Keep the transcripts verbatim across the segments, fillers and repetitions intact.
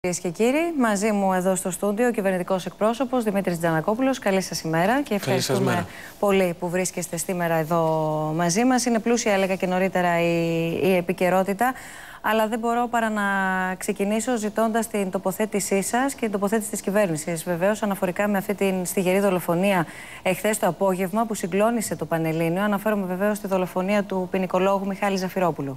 Κυρίες και κύριοι, μαζί μου εδώ στο στούντιο ο κυβερνητικός εκπρόσωπος Δημήτρης Τζανακόπουλος. Καλή σας ημέρα και ευχαριστούμε πολύ που βρίσκεστε σήμερα εδώ μαζί μας. Είναι πλούσια, έλεγα και νωρίτερα, η, η επικαιρότητα. Αλλά δεν μπορώ παρά να ξεκινήσω ζητώντας την τοποθέτησή σας και την τοποθέτηση της κυβέρνησης. Βεβαίως, αναφορικά με αυτή την στιγερή δολοφονία εχθές το απόγευμα που συγκλώνησε το Πανελλήνιο. Αναφέρομαι βεβαίως στη δολοφονία του ποινικολόγου Μιχάλη Ζαφυρόπουλου.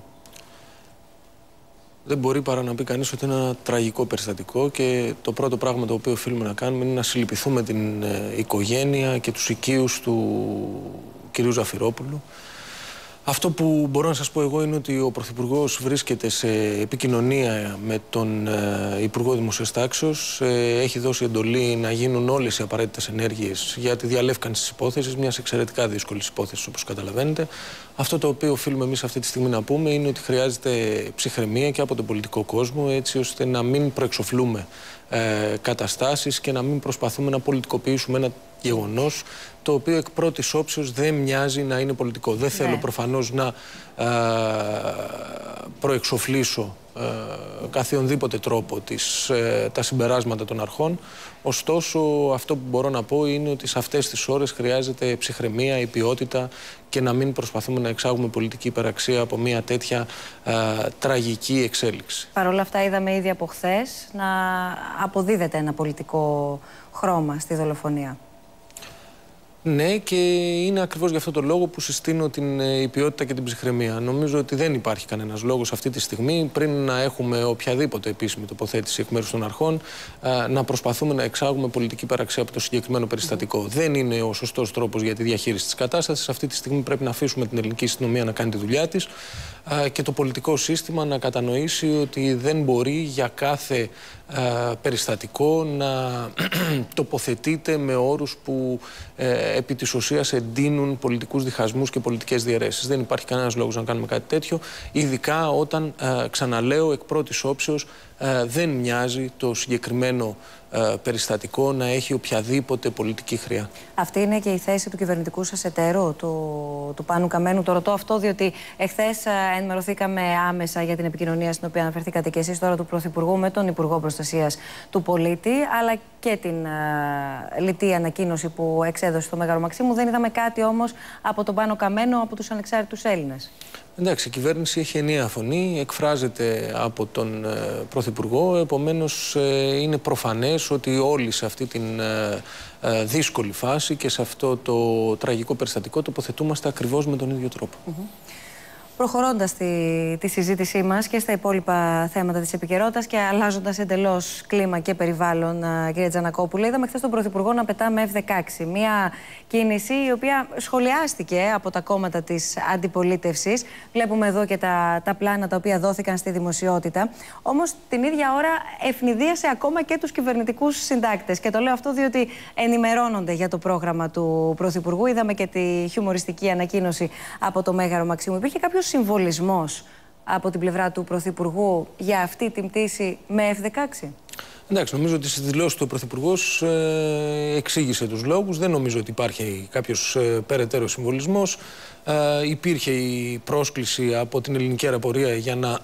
Δεν μπορεί παρά να πει κανείς ότι είναι ένα τραγικό περιστατικό και το πρώτο πράγμα το οποίο οφείλουμε να κάνουμε είναι να συλληπιθούμε την ε, οικογένεια και τους οικείους του κυρίου Ζαφυρόπουλου. Αυτό που μπορώ να σας πω εγώ είναι ότι ο Πρωθυπουργός βρίσκεται σε επικοινωνία με τον ε, Υπουργό Δημοσίας Τάξεως. Ε, έχει δώσει εντολή να γίνουν όλες οι απαραίτητες ενέργειες για τη διαλεύκανση της υπόθεσης, μιας εξαιρετικά δύσκολης υπόθεσης όπως καταλαβαίνετε. Αυτό το οποίο οφείλουμε εμείς αυτή τη στιγμή να πούμε είναι ότι χρειάζεται ψυχραιμία και από τον πολιτικό κόσμο, έτσι ώστε να μην προεξοφλούμε ε, καταστάσεις και να μην προσπαθούμε να πολιτικοποιήσουμε ένα γεγονός το οποίο εκ πρώτης όψεως δεν μοιάζει να είναι πολιτικό. Δεν ναι. θέλω προφανώς να ε, προεξοφλήσω ε, καθιονδήποτε τρόπο τις, ε, τα συμπεράσματα των αρχών. Ωστόσο, αυτό που μπορώ να πω είναι ότι σε αυτές τις ώρες χρειάζεται ψυχραιμία, η ποιότητα και να μην προσπαθούμε να εξάγουμε πολιτική υπεραξία από μια τέτοια ε, τραγική εξέλιξη. Παρ' όλα αυτά είδαμε ήδη από χθες να αποδίδεται ένα πολιτικό χρώμα στη δολοφονία. Ναι, και είναι ακριβώς για αυτό το λόγο που συστήνω την η ποιότητα και την ψυχραιμία. Νομίζω ότι δεν υπάρχει κανένας λόγος αυτή τη στιγμή, πριν να έχουμε οποιαδήποτε επίσημη τοποθέτηση εκ μέρους των αρχών, να προσπαθούμε να εξάγουμε πολιτική παραξία από το συγκεκριμένο περιστατικό. Mm. Δεν είναι ο σωστός τρόπος για τη διαχείριση της κατάστασης. Αυτή τη στιγμή πρέπει να αφήσουμε την ελληνική αστυνομία να κάνει τη δουλειά της και το πολιτικό σύστημα να κατανοήσει ότι δεν μπορεί για κάθε περιστατικό να τοποθετείται με όρους που ε, επί της ουσίας εντείνουν πολιτικούς διχασμούς και πολιτικές διαιρέσεις. Δεν υπάρχει κανένας λόγος να κάνουμε κάτι τέτοιο, ειδικά όταν, ε, ξαναλέω, εκ πρώτης όψεως ε, δεν μοιάζει το συγκεκριμένο ε, περιστατικό να έχει οποιαδήποτε πολιτική χρειά. Αυτή είναι και η θέση του κυβερνητικού σας εταίρου, του, του Πάνου Καμένου. Το ρωτώ αυτό διότι εχθές ε, ενημερωθήκαμε άμεσα για την επικοινωνία στην οποία αναφερθήκατε και εσείς τώρα του Πρωθυπουργού με τον Υπουργό Προστασίας του Πολίτη, αλλά και την ε, λιτή ανακοίνωση που εξέδωσε το Μέγαρο Μαξίμου. Δεν είδαμε κάτι όμως από τον Πάνο Καμένο, από τους ανεξάρτητους Έλληνες. Εντάξει, η κυβέρνηση έχει ενιαία φωνή, εκφράζεται από τον ε, Πρωθυπουργό, επομένως ε, είναι προφανές ότι όλοι σε αυτή την ε, ε, δύσκολη φάση και σε αυτό το τραγικό περιστατικό τοποθετούμαστε ακριβώς με τον ίδιο τρόπο. Mm-hmm. Προχωρώντας τη, τη συζήτησή μας και στα υπόλοιπα θέματα της επικαιρότητας και αλλάζοντας εντελώς κλίμα και περιβάλλον, κύριε Τζανακόπουλε, είδαμε χθες τον Πρωθυπουργό να πετά με εφ δεκαέξι. Μια κίνηση η οποία σχολιάστηκε από τα κόμματα της αντιπολίτευσης. Βλέπουμε εδώ και τα, τα πλάνα τα οποία δόθηκαν στη δημοσιότητα. Όμως την ίδια ώρα ευνηδίασε ακόμα και τους κυβερνητικούς συντάκτες. Και το λέω αυτό διότι ενημερώνονται για το πρόγραμμα του Πρωθυπουργού. Είδαμε και τη χιουμοριστική ανακοίνωση από το Μέγαρο Μαξίμου. Υπήρχε κάποιος συμβολισμός από την πλευρά του Πρωθυπουργού για αυτή την πτήση με εφ δεκαέξι? Εντάξει, νομίζω ότι στις δηλώσεις του ο Πρωθυπουργός ε, εξήγησε τους λόγους. Δεν νομίζω ότι υπάρχει κάποιος ε, περαιτέρω συμβολισμός. Ε, υπήρχε η πρόσκληση από την ελληνική αεροπορία για να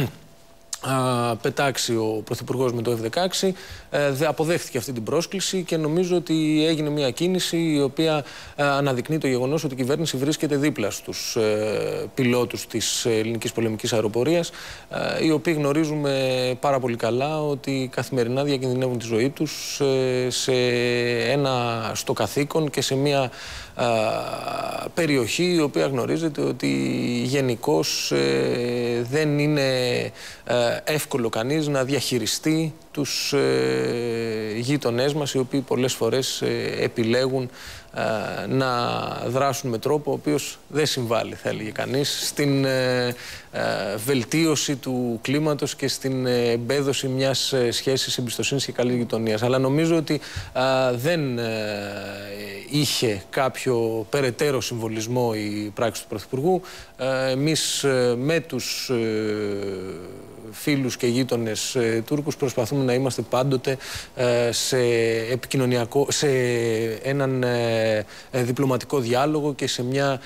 α, πετάξει ο Πρωθυπουργός με το εφ δεκαέξι. Ε, δε, αποδέχθηκε αυτή την πρόσκληση και νομίζω ότι έγινε μια κίνηση η οποία ε, αναδεικνύει το γεγονός ότι η κυβέρνηση βρίσκεται δίπλα στους ε, πιλότους της ελληνικής πολεμικής αεροπορίας, ε, οι οποίοι γνωρίζουμε πάρα πολύ καλά ότι καθημερινά διακινδυνεύουν τη ζωή τους ε, σε ένα στο καθήκον και σε μια α, περιοχή η οποία γνωρίζετε ότι γενικώς ε, δεν είναι ε, εύκολο κανείς να διαχειριστεί τους ε, γείτονές μας, οι οποίοι πολλές φορές ε, επιλέγουν ε, να δράσουν με τρόπο ο οποίος δεν συμβάλλει, θα έλεγε κανείς, στην ε, ε, βελτίωση του κλίματος και στην εμπέδωση μιας ε, σχέσης εμπιστοσύνης και καλής γειτονίας. Αλλά νομίζω ότι ε, δεν ε, είχε κάποιο περαιτέρω συμβολισμό η πράξη του Πρωθυπουργού. Ε, εμείς ε, με τους ε, φίλους και γείτονες ε, Τούρκους προσπαθούμε να είμαστε πάντοτε ε, σε επικοινωνιακό, σε έναν ε, ε, διπλωματικό διάλογο και σε μια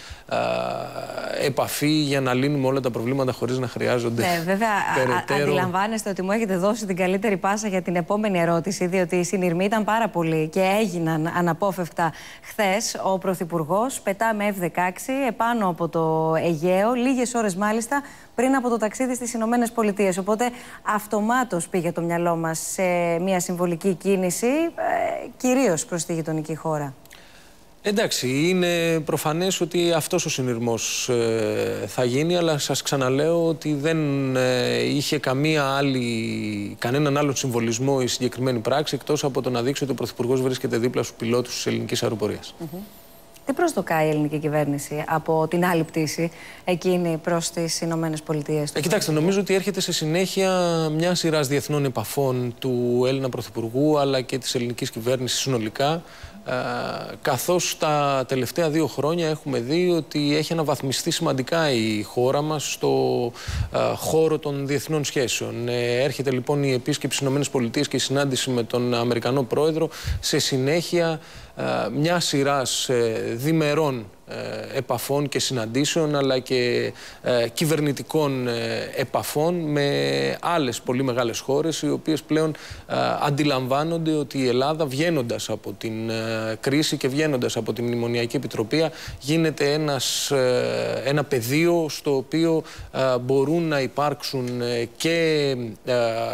ε, επαφή για να λύνουμε όλα τα προβλήματα χωρίς να χρειάζονται ναι, βέβαια, περαιτέρω. Αντιλαμβάνεστε ότι μου έχετε δώσει την καλύτερη πάσα για την επόμενη ερώτηση, διότι οι συνειρμοί ήταν πάρα πολλοί και έγιναν αναπόφευκτα χθες. Ο Πρωθυπουργός πετά με εφ δεκαέξι επάνω από το Αιγαίο, λίγες ώρες μάλιστα πριν από το ταξίδι στις Ηνωμένες Πολιτείες. Οπότε αυτομάτως πήγε το μυαλό μας σε μια συμβολική κίνηση, ε, κυρίως προς τη γειτονική χώρα. Εντάξει, είναι προφανές ότι αυτός ο συνειρμός ε, θα γίνει, αλλά σας ξαναλέω ότι δεν ε, είχε καμία άλλη, κανέναν άλλον συμβολισμό η συγκεκριμένη πράξη, εκτός από το να δείξει ότι ο Πρωθυπουργός βρίσκεται δίπλα στους πιλότους της ελληνικής αεροπορίας. Mm-hmm. Τι προσδοκάει η ελληνική κυβέρνηση από την άλλη πτήση, εκείνη προς τις Ηνωμένες Πολιτείες? Ε, κοιτάξτε, νομίζω ότι έρχεται σε συνέχεια μια σειράς διεθνών επαφών του Έλληνα Πρωθυπουργού αλλά και της ελληνικής κυβέρνησης συνολικά. Ε, καθώς τα τελευταία δύο χρόνια έχουμε δει ότι έχει αναβαθμιστεί σημαντικά η χώρα μας στο ε, χώρο των διεθνών σχέσεων. Ε, έρχεται λοιπόν η επίσκεψη στις Ηνωμένες Πολιτείες και η συνάντηση με τον Αμερικανό Πρόεδρο σε συνέχεια ε, μια σειράς ε, διμερών ε, επαφών και συναντήσεων αλλά και ε, κυβερνητικών ε, επαφών με άλλες πολύ μεγάλες χώρες οι οποίες πλέον ε, αντιλαμβάνονται ότι η Ελλάδα, βγαίνοντας από την ε, κρίση και βγαίνοντας από την Μνημονιακή Επιτροπή, γίνεται ένας, ε, ένα πεδίο στο οποίο ε, μπορούν να υπάρξουν ε, και ε,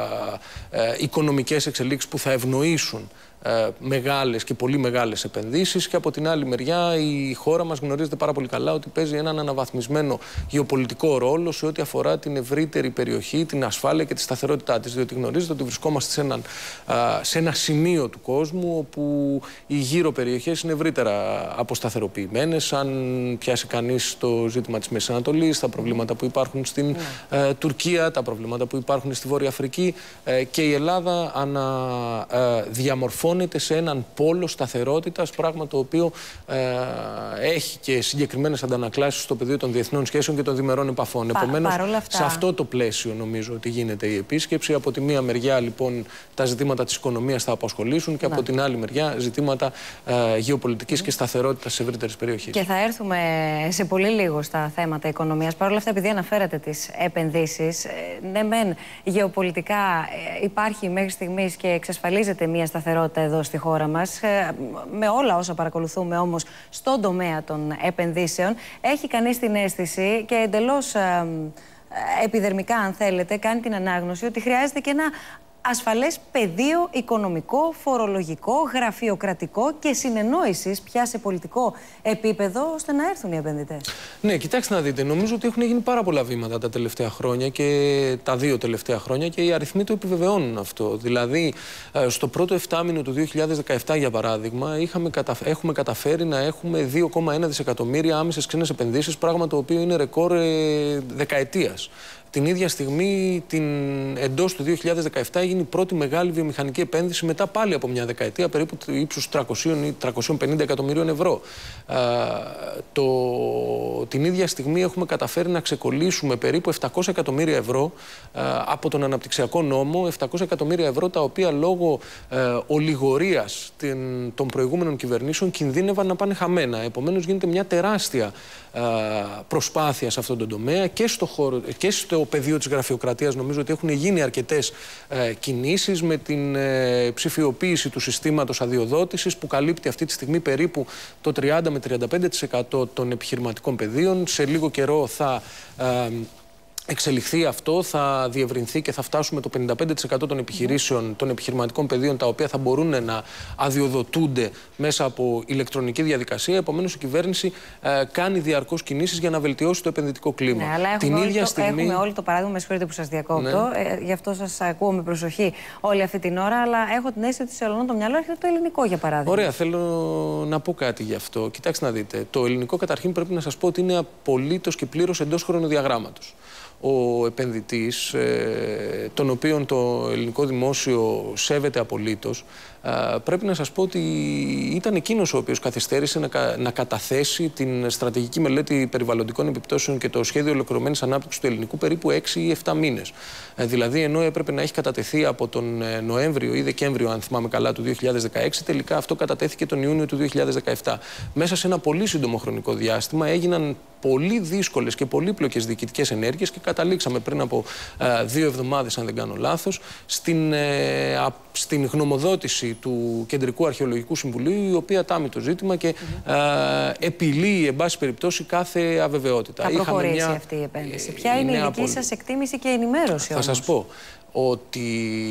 ε, οικονομικές εξελίξεις που θα ευνοήσουν Ε, μεγάλες και πολύ μεγάλες επενδύσεις, και από την άλλη μεριά η χώρα μας γνωρίζετε πάρα πολύ καλά ότι παίζει έναν αναβαθμισμένο γεωπολιτικό ρόλο σε ό,τι αφορά την ευρύτερη περιοχή, την ασφάλεια και τη σταθερότητά της, διότι γνωρίζετε ότι βρισκόμαστε σε, έναν, α, σε ένα σημείο του κόσμου όπου οι γύρω περιοχές είναι ευρύτερα αποσταθεροποιημένες. Αν πιάσει κανείς το ζήτημα της Μέσης Ανατολής, τα προβλήματα που υπάρχουν στην yeah. ε, Τουρκία, τα προβλήματα που υπάρχουν στη Βόρεια Αφρική, ε, και η Ελλάδα αναδιαμορφώνει σε έναν πόλο σταθερότητας, πράγμα το οποίο ε, έχει και συγκεκριμένες αντανακλάσεις στο πεδίο των διεθνών σχέσεων και των διμερών επαφών. Πα, Επομένως, αυτά... σε αυτό το πλαίσιο νομίζω ότι γίνεται η επίσκεψη. Από τη μία μεριά λοιπόν τα ζητήματα της οικονομίας θα απασχολήσουν και να. από την άλλη μεριά ζητήματα ε, γεωπολιτικής mm. και σταθερότητας σε ευρύτερες περιοχές. Και θα έρθουμε σε πολύ λίγο στα θέματα οικονομίας. Παρ' όλα αυτά, επειδή αναφέρατε τις επενδύσεις, ε, ναι μεν γεωπολιτικά ε, υπάρχει μέχρι στιγμής και εξασφαλίζεται μια σταθερότητα εδώ στη χώρα μας, με όλα όσα παρακολουθούμε όμως στον τομέα των επενδύσεων, έχει κανείς την αίσθηση και εντελώς ε, επιδερμικά αν θέλετε κάνει την ανάγνωση ότι χρειάζεται και ένα ασφαλές πεδίο οικονομικό, φορολογικό, γραφειοκρατικό και συνεννόησης πια σε πολιτικό επίπεδο ώστε να έρθουν οι επενδυτές. Ναι, κοιτάξτε να δείτε. Νομίζω ότι έχουν γίνει πάρα πολλά βήματα τα τελευταία χρόνια και τα δύο τελευταία χρόνια και οι αριθμοί το επιβεβαιώνουν αυτό. Δηλαδή, στο πρώτο εφτάμηνο του δύο χιλιάδες δεκαεπτά, για παράδειγμα, είχαμε κατα... έχουμε καταφέρει να έχουμε δύο κόμμα ένα δισεκατομμύρια άμεσες ξένες επενδύσεις, πράγμα το οποίο είναι ρεκόρ ε, δεκαετίας. Την ίδια στιγμή, την, εντός του δύο χιλιάδες δεκαεπτά, έγινε η πρώτη μεγάλη βιομηχανική επένδυση μετά πάλι από μια δεκαετία, περίπου ύψους τριακόσια ή τριακόσια πενήντα εκατομμυρίων ευρώ. Α, το, την ίδια στιγμή έχουμε καταφέρει να ξεκολλήσουμε περίπου επτακόσια εκατομμύρια ευρώ α, από τον αναπτυξιακό νόμο, επτακόσια εκατομμύρια ευρώ τα οποία λόγω α, ολιγορίας την, των προηγούμενων κυβερνήσεων κινδύνευαν να πάνε χαμένα. Επομένως, γίνεται μια τεράστια α, προσπάθεια σε αυτόν τον τομέα και στο χώρο και στο πεδίο της γραφειοκρατίας. Νομίζω ότι έχουν γίνει αρκετές ε, κινήσεις με την ε, ψηφιοποίηση του συστήματος αδειοδότησης που καλύπτει αυτή τη στιγμή περίπου το τριάντα με τριάντα πέντε τοις εκατό των επιχειρηματικών πεδίων. Σε λίγο καιρό θα ε, εξελιχθεί αυτό, θα διευρυνθεί και θα φτάσουμε το πενήντα πέντε τοις εκατό των επιχειρήσεων, των επιχειρηματικών πεδίων, τα οποία θα μπορούν να αδειοδοτούνται μέσα από ηλεκτρονική διαδικασία. Επομένως, η κυβέρνηση ε, κάνει διαρκώς κινήσεις για να βελτιώσει το επενδυτικό κλίμα. Ναι, αλλά Την ίδια το, στιγμή... έχουμε όλοι το παράδειγμα, με συγχωρείτε που σας διακόπτω, ναι. ε, γι' αυτό σας ακούω με προσοχή όλη αυτή την ώρα, αλλά έχω την αίσθηση ότι σε όλο το μυαλό έρχεται το ελληνικό, για παράδειγμα. Ωραία, θέλω να πω κάτι γι' αυτό. Κοιτάξτε να δείτε. Το ελληνικό, καταρχήν, πρέπει να σας πω ότι είναι απολύτως και πλήρως εντός χρονοδιαγράμματος. ο επενδυτής, ε, τον οποίον το ελληνικό δημόσιο σέβεται απολύτως, ε, πρέπει να σας πω ότι ήταν εκείνος ο οποίος καθυστέρησε να, να καταθέσει την στρατηγική μελέτη περιβαλλοντικών επιπτώσεων και το σχέδιο ολοκληρωμένης ανάπτυξης του ελληνικού περίπου έξι ή επτά μήνες. Ε, δηλαδή, ενώ έπρεπε να έχει κατατεθεί από τον Νοέμβριο ή Δεκέμβριο, αν θυμάμαι καλά, του δύο χιλιάδες δεκαέξι, τελικά αυτό κατατέθηκε τον Ιούνιο του δύο χιλιάδες δεκαεπτά. Μέσα σε ένα πολύ σύντομο χρονικό διάστημα έγιναν πολύ δύσκολες και πολύπλοκες διοικητικές ενέργειες και καταλήξαμε πριν από ε, δύο εβδομάδες, αν δεν κάνω λάθος, στην, ε, α, στην γνωμοδότηση του Κεντρικού Αρχαιολογικού Συμβουλίου, η οποία τάμει το ζήτημα και ε, επιλύει, εν πάση περιπτώσει, κάθε αβεβαιότητα. Θα προχωρήσει μια... αυτή η επένδυση. Ποια είναι, είναι η δική σας εκτίμηση και ενημέρωση? Θα όμως σας πω ότι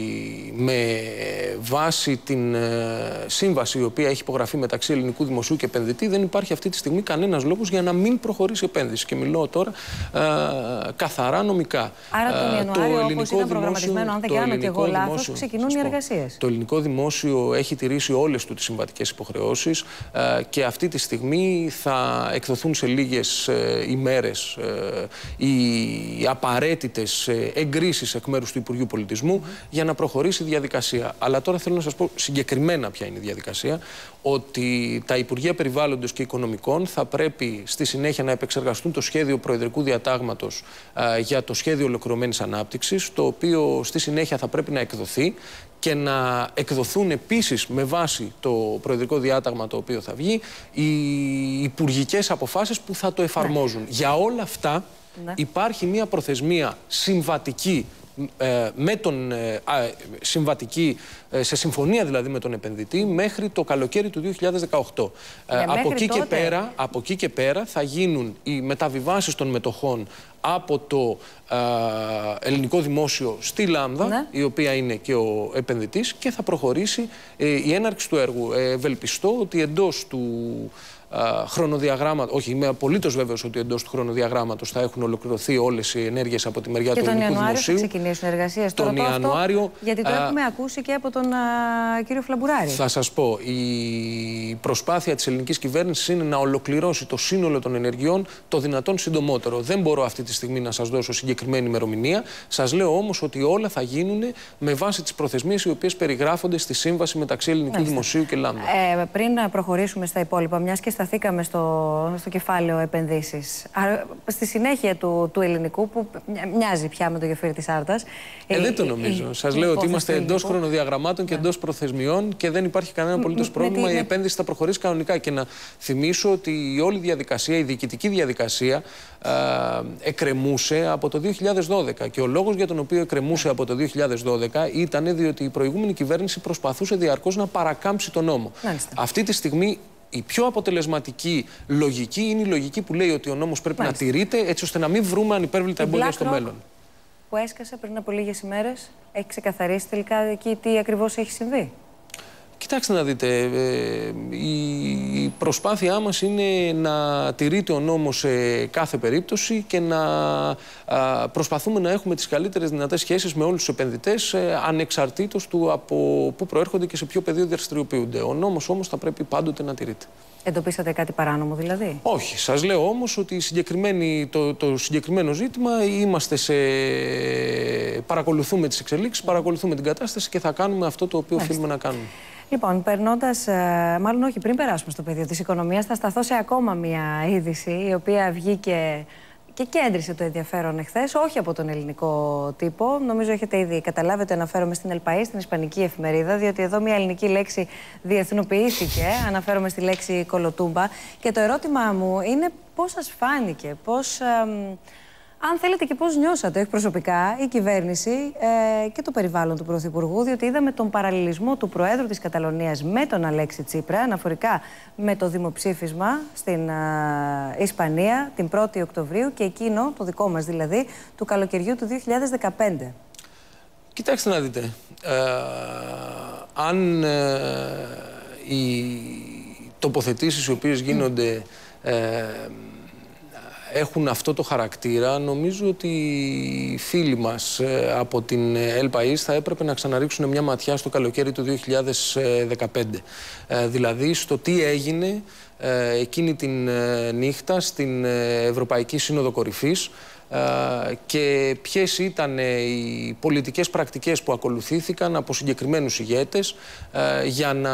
με βάση την ε, σύμβαση η οποία έχει υπογραφεί μεταξύ ελληνικού δημοσίου και επενδυτή, δεν υπάρχει αυτή τη στιγμή κανένας λόγος για να μην προχωρήσει επένδυση. Και μιλώ τώρα ε, καθαρά νομικά. Άρα τον Ιανουάριο, όπως ήταν προγραμματισμένο, αν δεν κάνω και εγώ λάθος, ξεκινούν οι εργασίες. Το ελληνικό δημόσιο έχει τηρήσει όλες του τις συμβατικές υποχρεώσεις ε, και αυτή τη στιγμή θα εκδοθούν σε λίγες ε, ημέρες ε, οι απαραίτητες ε, εγκρίσεις εκ μέρους του Υπουργείου Πολιτισμού mm-hmm. για να προχωρήσει η διαδικασία. Αλλά τώρα θέλω να σας πω συγκεκριμένα ποια είναι η διαδικασία, ότι τα Υπουργεία Περιβάλλοντος και Οικονομικών θα πρέπει στη συνέχεια να επεξεργαστούν το σχέδιο προεδρικού διατάγματος α, για το σχέδιο ολοκληρωμένης ανάπτυξης, το οποίο στη συνέχεια θα πρέπει να εκδοθεί και να εκδοθούν επίσης με βάση το προεδρικό διάταγμα το οποίο θα βγει οι υπουργικές αποφάσεις που θα το εφαρμόζουν. Ναι. Για όλα αυτά ναι. υπάρχει μια προθεσμία συμβατική Ε, με τον, ε, α, συμβατική, ε, σε συμφωνία δηλαδή με τον επενδυτή μέχρι το καλοκαίρι του δύο χιλιάδες δεκαοκτώ. Ε, από, εκεί και πέρα, από εκεί και πέρα θα γίνουν οι μεταβιβάσεις των μετοχών από το ε, ελληνικό δημόσιο στη Λάμδα, ναι. η οποία είναι και ο επενδυτής, και θα προχωρήσει ε, η έναρξη του έργου. Ε, ευελπιστώ ότι εντός του Uh, χρονοδιαγράμματο, όχι, είμαι απολύτως βέβαιος ότι εντός του χρονοδιαγράμματος θα έχουν ολοκληρωθεί όλες οι ενέργειες από τη μεριά και του ελληνικού δημοσίου. Και τον Ιανουάριο θα ξεκινήσουν εργασίες. Τον Τώρα Ιανουάριο. Αυτό, γιατί το uh, έχουμε ακούσει και από τον uh, κύριο Φλαμπουράρη. Θα σας πω, η προσπάθεια της ελληνικής κυβέρνησης είναι να ολοκληρώσει το σύνολο των ενεργειών το δυνατόν συντομότερο. Δεν μπορώ αυτή τη στιγμή να σας δώσω συγκεκριμένη ημερομηνία. Σας λέω όμως ότι όλα θα γίνουν με βάση τις προθεσμίες οι οποίες περιγράφονται στη σύμβαση μεταξύ ελληνικού Μάλιστα. δημοσίου και Λάμδα. Ε, πριν προχωρήσουμε στα υπόλοιπα, μιας και σταθήκαμε στο, στο κεφάλαιο επενδύσεις. Στη συνέχεια του, του ελληνικού, που μοιάζει πια με το γεφύρι της Άρτας. Ε, δεν το νομίζω. Σας λέω ότι είμαστε εντός χρονοδιαγραμμάτων και εντός προθεσμιών και δεν υπάρχει κανένα απολύτως πρόβλημα. Η επένδυση θα προχωρήσει κανονικά. Και να θυμίσω ότι η όλη διαδικασία, η διοικητική διαδικασία, ε, εκκρεμούσε από το δύο χιλιάδες δώδεκα. Και ο λόγος για τον οποίο εκκρεμούσε από το δύο χιλιάδες δώδεκα ήταν διότι η προηγούμενη κυβέρνηση προσπαθούσε διαρκώς να παρακάμψει τον νόμο. Μάλιστα. Αυτή τη στιγμή η πιο αποτελεσματική λογική είναι η λογική που λέει ότι ο νόμος πρέπει Μάλιστα. να τηρείται, έτσι ώστε να μην βρούμε ανυπέρβλητα εμπόδια στο μέλλον. Που έσκασε πριν από λίγες ημέρες, έχει ξεκαθαρίσει τελικά εκεί τι ακριβώς έχει συμβεί? Κοιτάξτε να δείτε, ε, η προσπάθειά μας είναι να τηρείται ο νόμος σε κάθε περίπτωση και να α, προσπαθούμε να έχουμε τις καλύτερες δυνατές σχέσεις με όλους τους επενδυτές, ε, ανεξαρτήτως του από πού προέρχονται και σε ποιο πεδίο δραστηριοποιούνται. Ο νόμος όμως θα πρέπει πάντοτε να τηρείται. Εντοπίσατε κάτι παράνομο δηλαδή? Όχι. Σας λέω όμως ότι το, το συγκεκριμένο ζήτημα είμαστε σε... παρακολουθούμε τις εξελίξεις, παρακολουθούμε την κατάσταση και θα κάνουμε αυτό το οποίο οφείλουμε να κάνουμε. Λοιπόν, περνώντας, μάλλον όχι, πριν περάσουμε στο πεδίο της οικονομίας, θα σταθώ σε ακόμα μια είδηση η οποία βγήκε και κέντρισε το ενδιαφέρον εχθές, όχι από τον ελληνικό τύπο. Νομίζω έχετε ήδη καταλάβει ότι αναφέρομαι στην Ελπαΐ, στην ισπανική εφημερίδα, διότι εδώ μια ελληνική λέξη διεθνοποιήθηκε. Αναφέρομαι στη λέξη κολοτούμπα. Και το ερώτημά μου είναι πώς σας φάνηκε, πώς... Ε, αν θέλετε και πώς νιώσατε, όχι προσωπικά, η κυβέρνηση ε, και το περιβάλλον του Πρωθυπουργού, διότι είδαμε τον παραλληλισμό του Προέδρου της Καταλωνίας με τον Αλέξη Τσίπρα, αναφορικά με το δημοψήφισμα στην ε, Ισπανία την πρώτη Οκτωβρίου και εκείνο, το δικό μας δηλαδή, του καλοκαιριού του δύο χιλιάδες δεκαπέντε. Κοιτάξτε να δείτε, ε, αν ε, οι τοποθετήσεις οι οποίες γίνονται... Ε, έχουν αυτό το χαρακτήρα. Νομίζω ότι οι φίλοι μας ε, από την El-País θα έπρεπε να ξαναρίξουν μια ματιά στο καλοκαίρι του δύο χιλιάδες δεκαπέντε. Ε, δηλαδή στο τι έγινε ε, εκείνη την ε, νύχτα στην Ευρωπαϊκή Σύνοδο Κορυφής και ποιες ήταν οι πολιτικές πρακτικές που ακολουθήθηκαν από συγκεκριμένους ηγέτες για να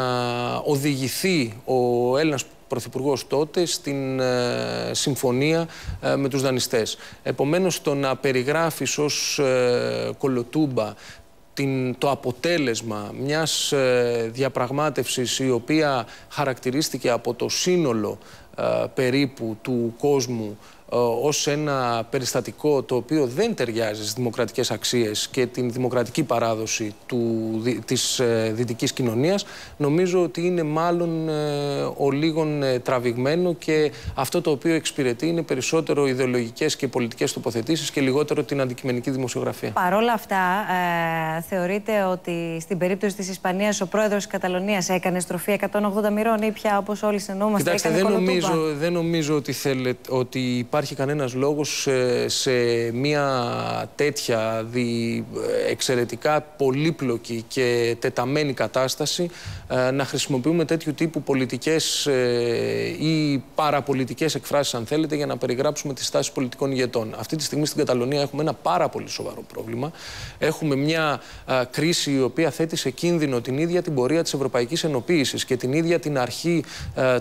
οδηγηθεί ο Έλληνας Πρωθυπουργός τότε στην ε, συμφωνία ε, με τους δανειστές. Επομένως, το να περιγράφεις ως ε, κολοτούμπα την, το αποτέλεσμα μιας ε, διαπραγμάτευσης η οποία χαρακτηρίστηκε από το σύνολο ε, περίπου του κόσμου ως ένα περιστατικό το οποίο δεν ταιριάζει στις δημοκρατικές αξίες και την δημοκρατική παράδοση του, της ε, δυτικής κοινωνίας, νομίζω ότι είναι μάλλον ε, ο λίγον ε, τραβηγμένο, και αυτό το οποίο εξυπηρετεί είναι περισσότερο ιδεολογικές και πολιτικές τοποθετήσεις και λιγότερο την αντικειμενική δημοσιογραφία. Παρ' όλα αυτά, ε, θεωρείτε ότι στην περίπτωση της Ισπανίας ο πρόεδρος της Καταλωνίας έκανε στροφή εκατόν ογδόντα μοιρών ή πια, όπως όλοι συνεννοούμαστε, Κοιτάξτε, έκανε δεν κολοτούμπα? νομίζω, δεν νομίζω ότι, θέλετε, ότι υπάρχει κανένας λόγος σε, σε μια τέτοια δι, εξαιρετικά πολύπλοκη και τεταμένη κατάσταση ε, να χρησιμοποιούμε τέτοιου τύπου πολιτικές ε, ή παραπολιτικές εκφράσεις, αν θέλετε, για να περιγράψουμε τις στάσεις πολιτικών ηγετών. Αυτή τη στιγμή στην Καταλωνία έχουμε ένα πάρα πολύ σοβαρό πρόβλημα. Έχουμε μια α, κρίση η οποία θέτει σε κίνδυνο την ίδια την πορεία της ευρωπαϊκής ενοποίησης και την ίδια την αρχή, α,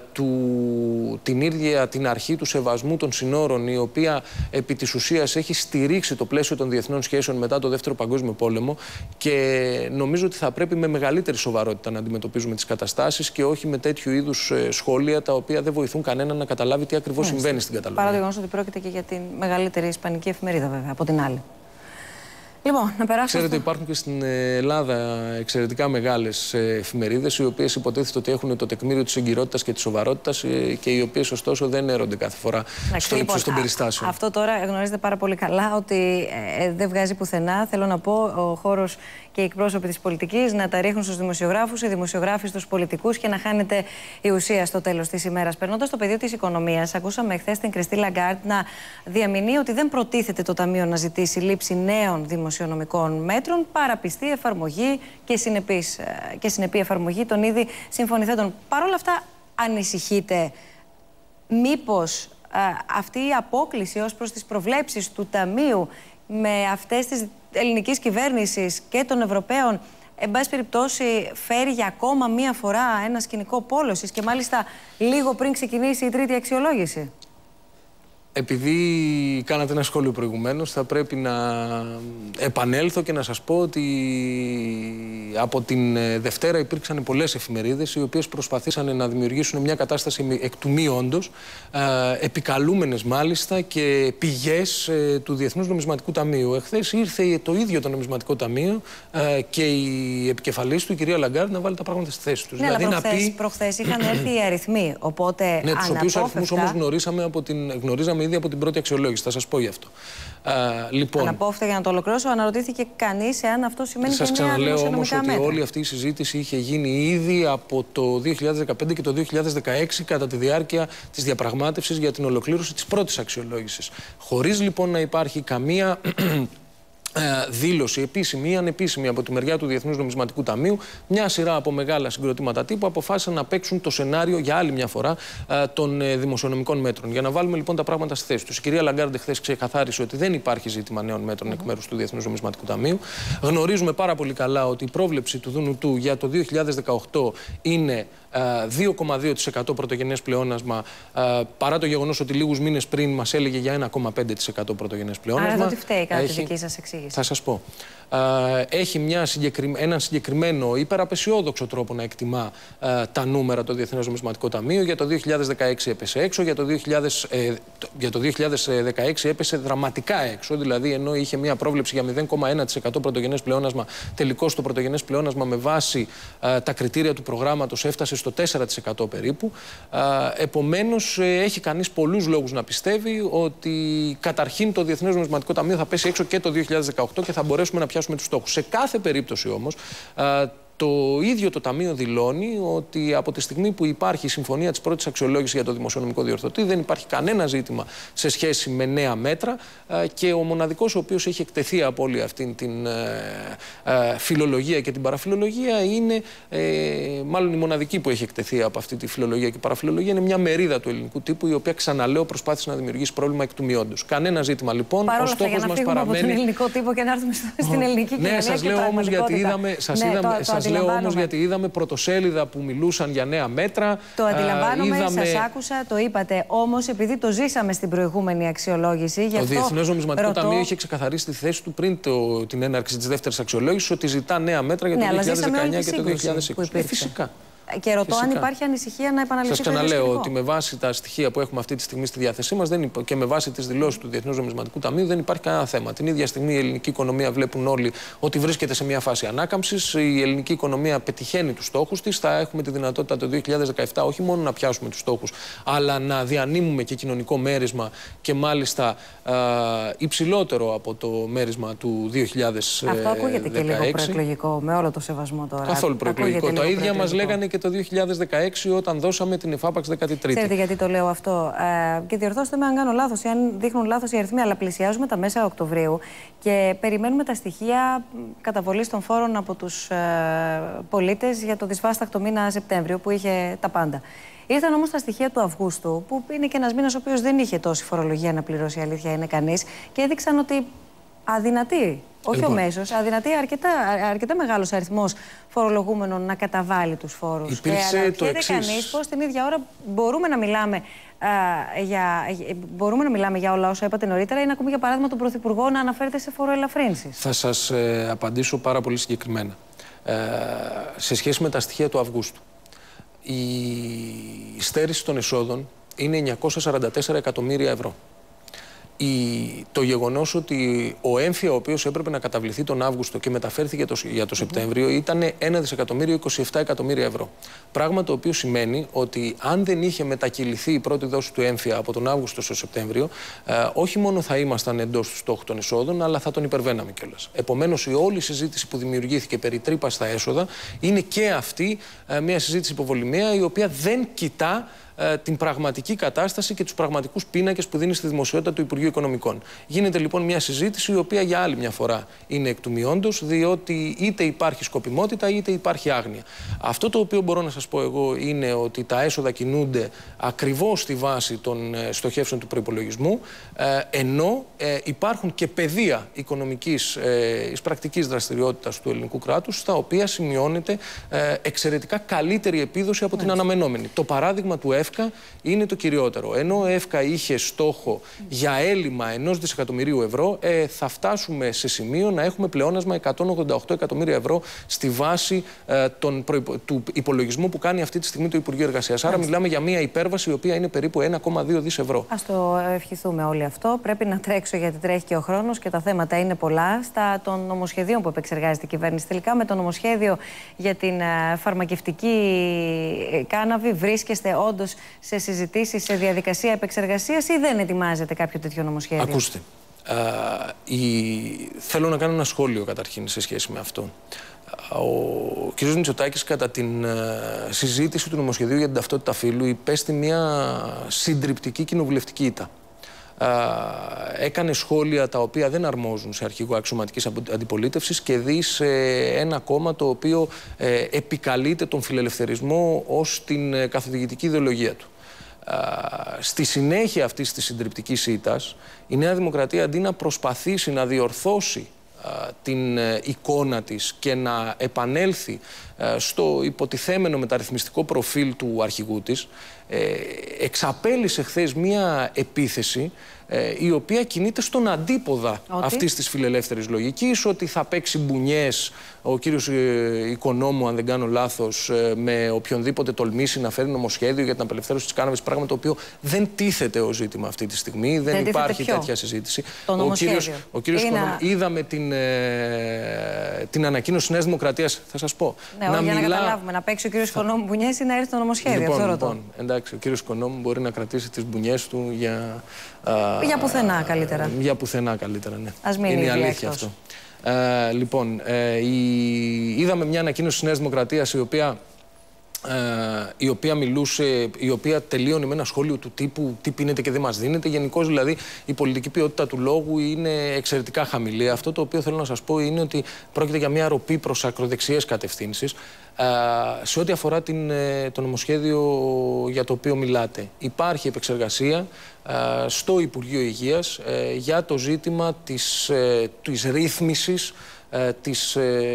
του, την ίδια την αρχή του σεβασμού των συνόρων, η οποία επί της ουσίας έχει στηρίξει το πλαίσιο των διεθνών σχέσεων μετά το Δεύτερο Παγκόσμιο Πόλεμο, και νομίζω ότι θα πρέπει με μεγαλύτερη σοβαρότητα να αντιμετωπίζουμε τις καταστάσεις και όχι με τέτοιου είδους ε, σχόλια τα οποία δεν βοηθούν κανέναν να καταλάβει τι ακριβώς ναι, συμβαίνει στην Καταλωνία. Παρά το γεγονός ότι πρόκειται και για την μεγαλύτερη ισπανική εφημερίδα, βέβαια, από την άλλη. Λοιπόν, να περάσουμε. Ξέρετε, στο... υπάρχουν και στην Ελλάδα εξαιρετικά μεγάλες εφημερίδες, οι οποίες υποτίθεται ότι έχουν το τεκμήριο της εγκυρότητας και της σοβαρότητας και οι οποίες ωστόσο δεν έρονται κάθε φορά Άξι, στο ύψος των περιστάσεων. Αυτό τώρα γνωρίζετε πάρα πολύ καλά ότι ε, δεν βγάζει πουθενά. Θέλω να πω, ο χώρος και οι εκπρόσωποι της πολιτικής να τα ρίχνουν στους δημοσιογράφους, οι δημοσιογράφοι στους πολιτικούς, και να χάνεται η ουσία στο τέλος της ημέρας. Περνώντας στο πεδίο της οικονομίας, ακούσαμε χθες την Κριστίν Λαγκάρντ να διαμηνύει ότι δεν προτίθεται το Ταμείο να ζητήσει λήψη νέων δημοσιονομικών μέτρων, παρά πιστή εφαρμογή και, συνεπής, και συνεπή εφαρμογή των ήδη συμφωνηθέντων. Παρ' όλα αυτά, ανησυχείτε μήπως α, αυτή η απόκλιση ως προς τις προβλέψεις του Ταμείου με αυτές της ελληνικής κυβέρνησης και των Ευρωπαίων, εν πάση περιπτώσει, φέρει για ακόμα μία φορά ένα σκηνικό πόλωσης, και μάλιστα λίγο πριν ξεκινήσει η τρίτη αξιολόγηση? Επειδή κάνατε ένα σχόλιο προηγουμένως, θα πρέπει να επανέλθω και να σας πω ότι από την Δευτέρα υπήρξαν πολλές εφημερίδες οι οποίες προσπαθήσαν να δημιουργήσουν μια κατάσταση εκ του μη όντως, επικαλούμενες μάλιστα και πηγές του Διεθνούς Νομισματικού Ταμείου. Εχθές ήρθε το ίδιο το Νομισματικό Ταμείο και η επικεφαλής του, η κυρία Λαγκάρντ, να βάλει τα πράγματα στη θέση τους. Ναι, δηλαδή, αλλά προχθές, να πει... προχθές είχαν έρθει οι αριθμοί, οπότε ναι, τους οποίους αριθμούς όμως γνωρίσαμε από την... γνωρίζαμε ήδη από την πρώτη αξιολόγηση. Θα σας πω γι' αυτό. Α, λοιπόν, Αναπόφευκτα, για να το ολοκληρώσω, αναρωτήθηκε κανείς εάν αυτό σημαίνει και νέα δημοσιονομικά μέτρα. Ότι όλη αυτή η συζήτηση είχε γίνει ήδη από το δύο χιλιάδες δεκαπέντε και το δύο χιλιάδες δεκαέξι κατά τη διάρκεια της διαπραγμάτευσης για την ολοκλήρωση της πρώτης αξιολόγησης. Χωρίς λοιπόν να υπάρχει καμία δήλωση επίσημη ή ανεπίσημη από τη μεριά του Διεθνούς Νομισματικού Ταμείου, μια σειρά από μεγάλα συγκροτήματα τύπου αποφάσισαν να παίξουν το σενάριο για άλλη μια φορά των δημοσιονομικών μέτρων. Για να βάλουμε λοιπόν τα πράγματα στη θέση τους. Η κυρία Λαγκάρντ χθες ξεκαθάρισε ότι δεν υπάρχει ζήτημα νέων μέτρων εκ μέρους του Διεθνούς Νομισματικού Ταμείου. Γνωρίζουμε πάρα πολύ καλά ότι η πρόβλεψη του ΔΝΤ για το δύο χιλιάδες δεκαοκτώ είναι δύο κόμμα δύο τοις εκατό πρωτογενές πλεόνασμα, παρά το γεγονός ότι λίγους μήνες πριν μας έλεγε για ένα κόμμα πέντε τοις εκατό πρωτογενές πλεόνασμα. Άρα δεν φταίει κάτι τη δική σας εξήγηση? Θα σας πω. Έχει μια συγκεκρι... έναν συγκεκριμένο υπεραπεσιόδοξο τρόπο να εκτιμά α, τα νούμερα το Διεθνές Νομισματικό Ταμείο. Για το δύο χιλιάδες δεκαέξι έπεσε έξω, για το, δύο χιλιάδες, ε, για το δύο χιλιάδες δεκαέξι έπεσε δραματικά έξω. Δηλαδή, ενώ είχε μια πρόβλεψη για μηδέν κόμμα ένα τοις εκατό πρωτογενές πλεόνασμα, τελικώς το πρωτογενές πλεόνασμα με βάση α, τα κριτήρια του προγράμματος έφτασε στο τέσσερα τοις εκατό περίπου. Α, επομένως, ε, έχει κανείς πολλούς λόγους να πιστεύει ότι καταρχήν το Διεθνές Νομισματικό Ταμείο θα πέσει έξω και το δύο χιλιάδες δεκαοκτώ και θα μπορέσουμε να πιάσουμε τους στόχους. Σε κάθε περίπτωση όμως, α, Το ίδιο το Ταμείο δηλώνει ότι από τη στιγμή που υπάρχει η συμφωνία της πρώτης αξιολόγησης για το δημοσιονομικό διορθωτή, δεν υπάρχει κανένα ζήτημα σε σχέση με νέα μέτρα και ο μοναδικός ο οποίος έχει εκτεθεί από όλη αυτή την ε, ε, φιλολογία και την παραφιλολογία είναι, ε, μάλλον η μοναδική που έχει εκτεθεί από αυτή τη φιλολογία και παραφιλολογία, είναι μια μερίδα του ελληνικού τύπου, η οποία, ξαναλέω, προσπάθησε να δημιουργήσει πρόβλημα εκ του μειόντος. Κανένα ζήτημα λοιπόν. Παρ' Ο όλα αυτά, στόχος μας παραμένει. Από τον ελληνικό τύπο και να έρθουμε στην ελληνική κοινωνία. Ναι, σας λέω όμως γιατί είδαμε, σας ναι, είδαμε, το, το σας λέω όμως γιατί είδαμε πρωτοσέλιδα που μιλούσαν για νέα μέτρα. Το αντιλαμβάνομαι, είδαμε... σας άκουσα, το είπατε. Όμως, επειδή το ζήσαμε στην προηγούμενη αξιολόγηση. Το Διεθνές Νομισματικό ρωτώ... Ταμείο είχε ξεκαθαρίσει τη θέση του πριν το, την έναρξη της δεύτερης αξιολόγησης ότι ζητά νέα μέτρα για το ναι, δύο χιλιάδες δεκαεννιά και το δύο χιλιάδες είκοσι. Ε, φυσικά. Και ρωτώ Φυσικά. αν υπάρχει ανησυχία να επαναληφθεί. Σας ξαναλέω ότι με βάση τα στοιχεία που έχουμε αυτή τη στιγμή στη διάθεσή μας και με βάση τις δηλώσεις του Διεθνούς Νομισματικού Ταμείου δεν υπάρχει κανένα θέμα. Την ίδια στιγμή η ελληνική οικονομία, βλέπουν όλοι ότι βρίσκεται σε μια φάση ανάκαμψης. Η ελληνική οικονομία πετυχαίνει τους στόχους της. Θα έχουμε τη δυνατότητα το δύο χιλιάδες δεκαεπτά όχι μόνο να πιάσουμε τους στόχους, αλλά να διανύμουμε και κοινωνικό μέρισμα και μάλιστα α, υψηλότερο από το μέρισμα του δύο χιλιάδες δεκαέξι. Αυτό ακούγεται και λίγο προεκλογικό, με όλο το σεβασμό τώρα. Καθόλου προεκλογικό. Τα ίδια μας λέγανε και το δύο χιλιάδες δεκαέξι όταν δώσαμε την εφάπαξ δέκατη τρίτη. Ξέρετε γιατί το λέω αυτό. Ε, και διορθώστε με αν κάνω λάθος, αν δείχνουν λάθος οι αριθμοί, αλλά πλησιάζουμε τα μέσα Οκτωβρίου και περιμένουμε τα στοιχεία καταβολής των φόρων από τους ε, πολίτες για το δυσβάσταχτο μήνα Σεπτέμβριο που είχε τα πάντα. Ήρθαν όμως τα στοιχεία του Αυγούστου, που είναι και ένας μήνας ο οποίος δεν είχε τόση φορολογία να πληρώσει, η αλήθεια είναι κανείς, και έδειξαν ότι αδυνατεί. Όχι λοιπόν. ο μέσος, αδυνατεί αρκετά, αρκετά μεγάλος αριθμός φορολογούμενων να καταβάλει τους φόρους. Υπήρξε και αναρωτιέται κανείς πώς την ίδια ώρα μπορούμε να μιλάμε, α, για, μπορούμε να μιλάμε για όλα όσα είπατε νωρίτερα ή να ακούμε για παράδειγμα τον Πρωθυπουργό να αναφέρεται σε φοροελαφρύνσεις. Θα σας ε, απαντήσω πάρα πολύ συγκεκριμένα. Ε, σε σχέση με τα στοιχεία του Αυγούστου, η στέρηση των εσόδων είναι εννιακόσια σαράντα τέσσερα εκατομμύρια ευρώ. Η, το γεγονός ότι ο έμφυα ο οποίος έπρεπε να καταβληθεί τον Αύγουστο και μεταφέρθηκε το, για το Σεπτέμβριο ήταν ένα δισεκατομμύριο είκοσι επτά εκατομμύρια ευρώ. Πράγμα το οποίο σημαίνει ότι αν δεν είχε μετακυληθεί η πρώτη δόση του έμφυα από τον Αύγουστο στο Σεπτέμβριο, ε, όχι μόνο θα ήμασταν εντός του στόχου των εσόδων, αλλά θα τον υπερβαίναμε κιόλας. Επομένως, η όλη συζήτηση που δημιουργήθηκε περί τρύπας στα έσοδα είναι και αυτή ε, μια συζήτηση υποβολημαία, η οποία δεν κοιτά την πραγματική κατάσταση και τους πραγματικούς πίνακες που δίνει στη δημοσιότητα του Υπουργείου Οικονομικών. Γίνεται λοιπόν μια συζήτηση η οποία για άλλη μια φορά είναι εκ του μειόντος, διότι είτε υπάρχει σκοπιμότητα είτε υπάρχει άγνοια. Αυτό το οποίο μπορώ να σας πω εγώ είναι ότι τα έσοδα κινούνται ακριβώς στη βάση των στοχεύσεων του προϋπολογισμού, ενώ υπάρχουν και πεδία οικονομικής εις πρακτικής δραστηριότητας του ελληνικού κράτους, στα οποία σημειώνεται εξαιρετικά καλύτερη επίδοση από την αναμενόμενη. Το παράδειγμα του ΕΦΚΑ είναι το κυριότερο. Ενώ ο ΕΦΚΑ είχε στόχο για έλλειμμα ενός δισεκατομμυρίου ευρώ, ε, θα φτάσουμε σε σημείο να έχουμε πλεόνασμα εκατόν ογδόντα οκτώ εκατομμύρια ευρώ στη βάση ε, των προϋπο... του υπολογισμού που κάνει αυτή τη στιγμή το Υπουργείο Εργασίας. Άρα μιλάμε για μια υπέρβαση η οποία είναι περίπου ένα κόμμα δύο δισεκατομμύρια ευρώ. Ας το ευχηθούμε όλοι αυτό. Πρέπει να τρέξω γιατί τρέχει και ο χρόνος και τα θέματα είναι πολλά. Στα των νομοσχεδίων που επεξεργάζεται η κυβέρνηση, τελικά με το νομοσχέδιο για την uh, φαρμακευτική κάναβη, βρίσκεστε όντως σε συζητήσεις, σε διαδικασία επεξεργασίας ή δεν ετοιμάζεται κάποιο τέτοιο νομοσχέδιο? Ακούστε. Α, η... Θέλω να κάνω ένα σχόλιο καταρχήν σε σχέση με αυτό. Ο κ. Μητσοτάκης κατά την uh, συζήτηση του νομοσχεδίου για την ταυτότητα φύλου υπέστη μια συντριπτική κοινοβουλευτική ήττα. Uh, έκανε σχόλια τα οποία δεν αρμόζουν σε αρχηγό αξιωματικής αντιπολίτευσης και δει σε ένα κόμμα το οποίο ε, επικαλείται τον φιλελευθερισμό ως την ε, καθοδηγητική ιδεολογία του. Uh, στη συνέχεια αυτής της συντριπτικής ήττας, η Νέα Δημοκρατία αντί να προσπαθήσει να διορθώσει uh, την uh, εικόνα της και να επανέλθει uh, στο υποτιθέμενο μεταρρυθμιστικό προφίλ του αρχηγού της, ε, εξαπέλυσε χθες μία επίθεση ε, η οποία κινείται στον αντίποδα ότι? αυτής της φιλελεύθερης λογικής, ότι θα παίξει μπουνιές ο κύριος ε, Οικονόμου, αν δεν κάνω λάθος, ε, με οποιονδήποτε τολμήσει να φέρει νομοσχέδιο για την απελευθέρωση της κάναβης, πράγμα το οποίο δεν τίθεται ως ζήτημα αυτή τη στιγμή, δεν, δεν υπάρχει ποιο? τέτοια συζήτηση. Το ο κύριος, ο κύριος Είναι... Οικονόμου, είδαμε την, ε, την ανακοίνωση της Νέας Δημοκρατίας, θα σας πω. Ναι, να για μιλά... να καταλάβουμε, να παίξει ο κύριος Οικονόμου μπουνιές ή να έρθει το νομοσχέδιο. Λοιπόν, αυτό λοιπόν εντάξει, ο κύριος Οικονόμου μπορεί να κρατήσει τις μπουνιές του για... Για πουθενά καλύτερα. Για πουθενά καλύτερα, ναι. Ας μην είναι η αλήθεια εκτός. αυτό. Ε, λοιπόν, ε, η... είδαμε μια ανακοίνωση της Νέας Δημοκρατίας η οποία... Ε, η οποία μιλούσε, η οποία τελείωνε με ένα σχόλιο του τύπου τι πίνετε και δεν μας δίνετε. Γενικώς δηλαδή η πολιτική ποιότητα του λόγου είναι εξαιρετικά χαμηλή. Αυτό το οποίο θέλω να σας πω είναι ότι πρόκειται για μια ροπή προς ακροδεξιές κατευθύνσεις. Ε, σε ό,τι αφορά την, το νομοσχέδιο για το οποίο μιλάτε, υπάρχει επεξεργασία ε, στο Υπουργείο Υγείας ε, για το ζήτημα της, ε, της ρύθμισης ε, της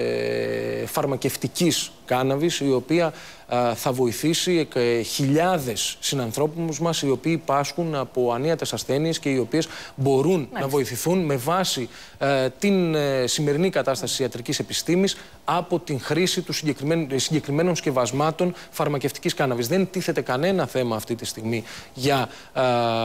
ε, φαρμακευτικής κάναβης, η οποία α, θα βοηθήσει ε, χιλιάδες συνανθρώπους μας οι οποίοι πάσχουν από ανίατες ασθένειες και οι οποίες μπορούν Μάλιστα. να βοηθηθούν με βάση ε, την ε, σημερινή κατάσταση της ιατρικής επιστήμης από την χρήση του συγκεκριμένων, συγκεκριμένων σκευασμάτων φαρμακευτικής κάναβης. Δεν τίθεται κανένα θέμα αυτή τη στιγμή για α,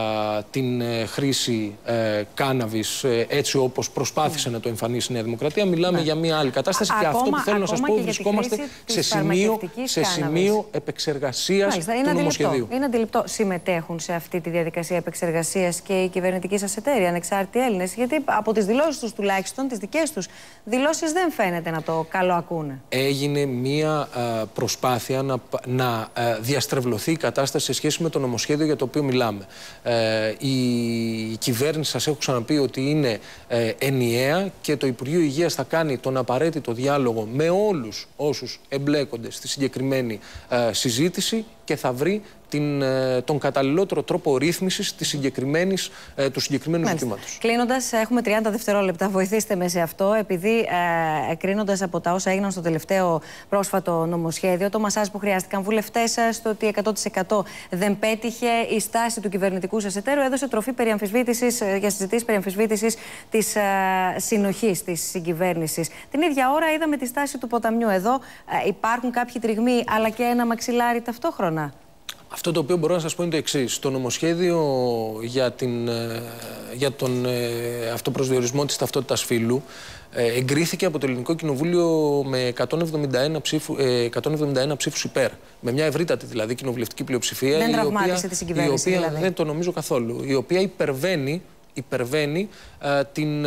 την ε, χρήση ε, κάναβης ε, έτσι όπως προσπάθησε mm. να το εμφανίσει η Νέα Δημοκρατία. Μιλάμε mm. για μια άλλη κατάσταση. Α, και ακόμα, αυτό που θέλω να σας πω, βρισκόμαστε σε σημείο, σε σημείο επεξεργασίας του αντιληπτό, νομοσχεδίου. Είναι αντιληπτό. Συμμετέχουν σε αυτή τη διαδικασία επεξεργασίας και οι κυβερνητικοί σας εταίροι, ανεξάρτητοι Έλληνες? Γιατί από τις δηλώσεις τους, τουλάχιστον τις δικές τους δηλώσεις, δεν φαίνεται να το καλό ακούνε. Έγινε μία α, προσπάθεια να, να α, διαστρεβλωθεί η κατάσταση σε σχέση με το νομοσχέδιο για το οποίο μιλάμε. Ε, η, η κυβέρνηση, σας έχω ξαναπεί, ότι είναι ε, ενιαία και το Υπουργείο Υγείας θα κάνει τον απαραίτητο διάλογο με όλους όσους εμπλέκονται στη συγκεκριμένη ε, συζήτηση και θα βρει την, ε, τον καταλληλότερο τρόπο ρύθμισης της συγκεκριμένης, ε, του συγκεκριμένου ζητήματος. Κλείνοντας, έχουμε τριάντα δευτερόλεπτα. Βοηθήστε με σε αυτό, επειδή ε, κρίνοντας από τα όσα έγιναν στο τελευταίο πρόσφατο νομοσχέδιο, το μασάζ που χρειάστηκαν βουλευτές σας, το ότι εκατό τοις εκατό δεν πέτυχε, η στάση του κυβερνητικού σας εταίρου έδωσε τροφή περί αμφισβήτησης, ε, για συζητήσεις περί αμφισβήτησης της ε, συνοχής της συγκυβέρνησης. Την ίδια ώρα είδαμε τη στάση του ποταμιού εδώ. Ε, υπάρχουν κάποιοι τριγμοί, αλλά και ένα μαξιλάρι ταυτόχρονα. Αυτό το οποίο μπορώ να σας πω είναι το εξής. Το νομοσχέδιο για, την, για τον αυτοπροσδιορισμό της ταυτότητας φύλου εγκρίθηκε από το Ελληνικό Κοινοβούλιο με εκατόν εβδομήντα ένα, ψήφου, εκατόν εβδομήντα ένα ψήφους υπέρ. Με μια ευρύτατη δηλαδή κοινοβουλευτική πλειοψηφία. Δεν τραυμάτισε τη συγκυβέρνηση, η οποία, δηλαδή. Δεν το νομίζω καθόλου. Η οποία υπερβαίνει υπερβαίνει uh, την,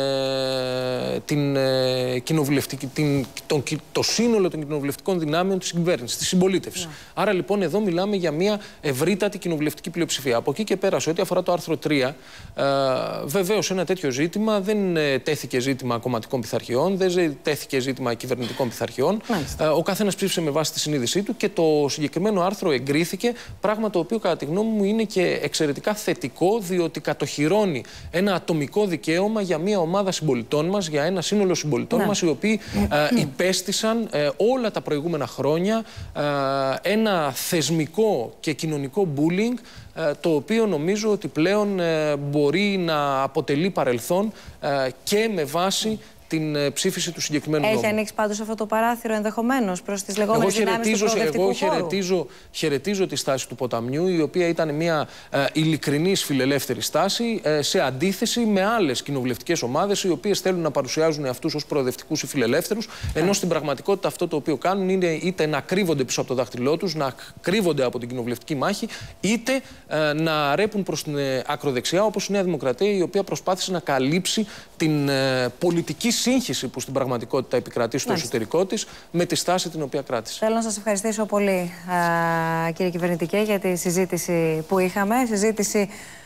uh, την, uh, κοινοβουλευτική, την, τον, το σύνολο των κοινοβουλευτικών δυνάμεων της κυβέρνησης, της συμπολίτευσης. Yeah. Άρα λοιπόν εδώ μιλάμε για μια ευρύτατη κοινοβουλευτική πλειοψηφία. Από εκεί και πέρα, σε ό,τι αφορά το άρθρο τρία, uh, βεβαίως ένα τέτοιο ζήτημα δεν uh, τέθηκε ζήτημα κομματικών πειθαρχιών, δεν τέθηκε ζήτημα κυβερνητικών πειθαρχιών. Uh, ο καθένας ψήφισε με βάση τη συνείδησή του και το συγκεκριμένο άρθρο εγκρίθηκε, πράγμα το οποίο κατά τη γνώμη μου είναι και εξαιρετικά θετικό, διότι κατοχυρώνει ένα ατομικό δικαίωμα για μια ομάδα συμπολιτών μας, για ένα σύνολο συμπολιτών ναι. μας, οι οποίοι ε, υπέστησαν ε, όλα τα προηγούμενα χρόνια ε, ένα θεσμικό και κοινωνικό bullying, ε, το οποίο νομίζω ότι πλέον ε, μπορεί να αποτελεί παρελθόν ε, και με βάση την ψήφιση του συγκεκριμένου νόμου. Έχει ανοίξει πάντως αυτό το παράθυρο ενδεχομένως προς τις λεγόμενες δυνάμεις του προοδευτικού Εγώ χώρου. χαιρετίζω, χαιρετίζω τη στάση του ποταμιού, η οποία ήταν μια ε, ειλικρινής φιλελεύθερη στάση, ε, σε αντίθεση με άλλες κοινοβουλευτικές ομάδες, οι οποίες θέλουν να παρουσιάζουν αυτούς ως προοδευτικούς ή φιλελεύθερους, ενώ yeah. στην πραγματικότητα αυτό το οποίο κάνουν είναι είτε να κρύβονται πίσω από το δάχτυλό τους, να κρύβονται από την κοινοβουλευτική μάχη, είτε ε, να ρέπουν προς την ε, ακροδεξιά, όπως η Νέα Δημοκρατία, η οποία προσπάθησε να καλύψει την ε, πολιτική σύγχυση που στην πραγματικότητα επικρατεί στο Μάλιστα. εσωτερικό της με τη στάση την οποία κράτησε. Θέλω να σας ευχαριστήσω πολύ, α, κύριε Κυβερνητικέ, για τη συζήτηση που είχαμε. Συζήτηση